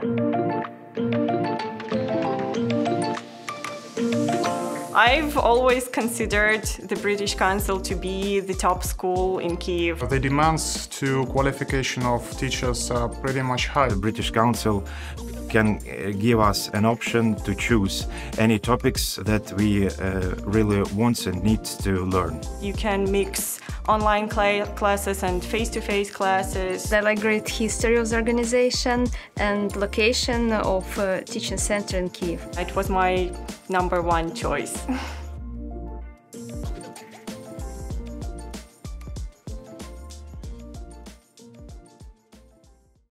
I've always considered the British Council to be the top school in Kyiv. The demands to qualification of teachers are pretty much high. The British Council can give us an option to choose any topics that we really want and need to learn. You can mix online classes and face-to-face classes. I like great history of the organization and location of teaching center in Kyiv. It was my #1 choice.